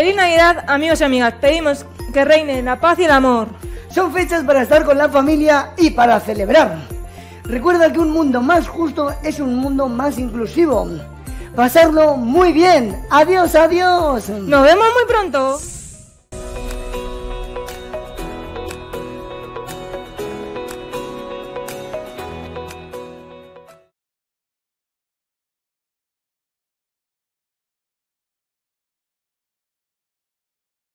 Feliz Navidad, amigos y amigas. Pedimos que reine la paz y el amor. Son fechas para estar con la familia y para celebrar. Recuerda que un mundo más justo es un mundo más inclusivo. Pasarlo muy bien. Adiós, adiós. Nos vemos muy pronto.